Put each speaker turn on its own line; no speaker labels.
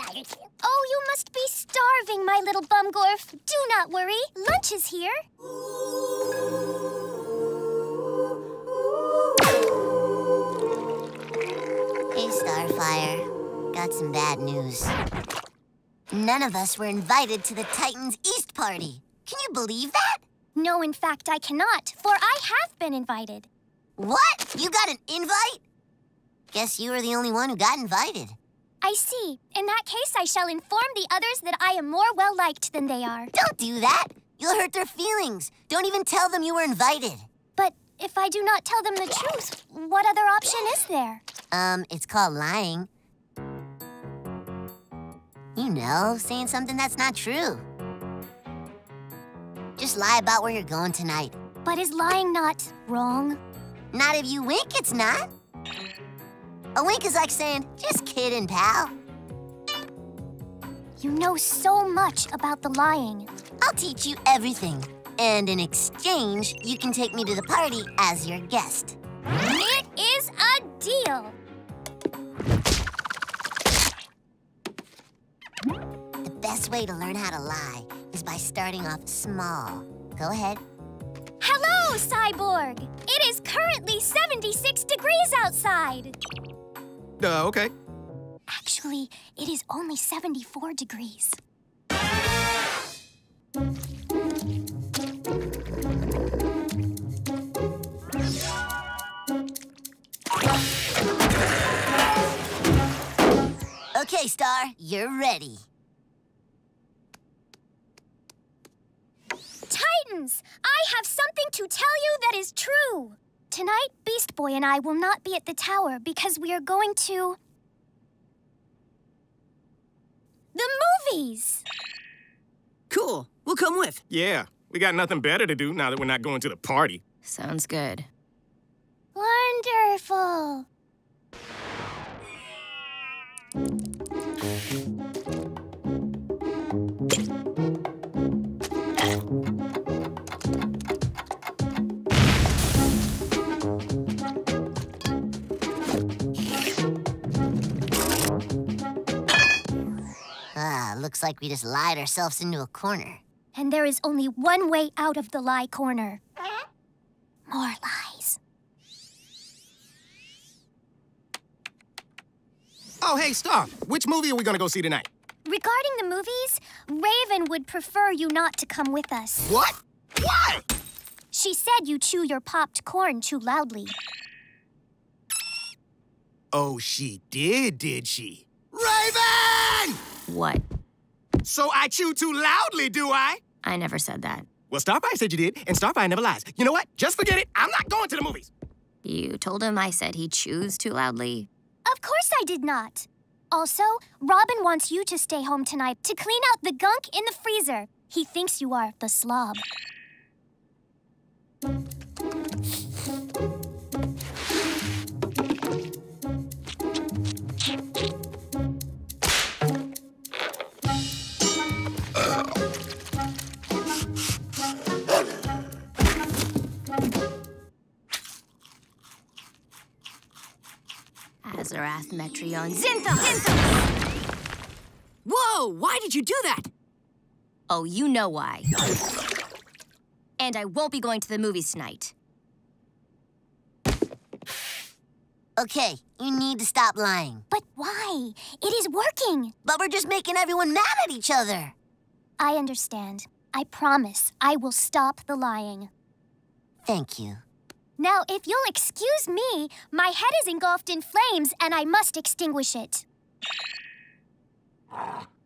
Oh, you must be starving, my little bumgorf. Do not worry. Lunch is here.
Hey, Starfire. Got some bad news. None of us were invited to the Titans East party. Can you believe that?
No, in fact, I cannot, for I have been invited.
What? You got an invite? Guess you were the only one who got invited.
I see. In that case, I shall inform the others that I am more well-liked than they are.
Don't do that. You'll hurt their feelings. Don't even tell them you were invited.
But if I do not tell them the truth, what other option is there?
It's called lying. You know, saying something that's not true. Just lie about where you're going tonight.
But is lying not wrong?
Not if you wink, it's not. A wink is like saying, just kidding, pal.
You know so much about the lying.
I'll teach you everything. And in exchange, you can take me to the party as your guest.
It is a deal.
The best way to learn how to lie is by starting off small. Go ahead.
Hello, Cyborg. It is currently 76 degrees outside.
Okay.
Actually, it is only 74 degrees.
Okay, Star, you're ready.
Titans, I have something to tell you that is true. Tonight, Beast Boy and I will not be at the tower because we are going to... the movies!
Cool. We'll come with.
Yeah, we got nothing better to do now that we're not going to the party.
Sounds good.
Wonderful.
Looks like we just lied ourselves into a corner.
And there is only one way out of the lie corner. More lies.
Oh, hey, Star, which movie are we gonna go see tonight?
Regarding the movies, Raven would prefer you not to come with us.
What? Why?
She said you chew your popped corn too loudly.
Oh, she did she? Raven!
What?
So I chew too loudly, do I?
I never said that.
Well, Starfire said you did, and Starfire never lies. You know what? Just forget it. I'm not going to the movies.
You told him I said he chews too loudly.
Of course I did not. Also, Robin wants you to stay home tonight to clean out the gunk in the freezer. He thinks you are the slob.
Azarath, Metreon, Zinthos! Whoa! Why did you do that? Oh, you know why. And I won't be going to the movies tonight.
Okay, you need to stop lying.
But why? It is working.
But we're just making everyone mad at each other.
I understand. I promise I will stop the lying.
Thank you.
Now, if you'll excuse me, my head is engulfed in flames and I must extinguish it.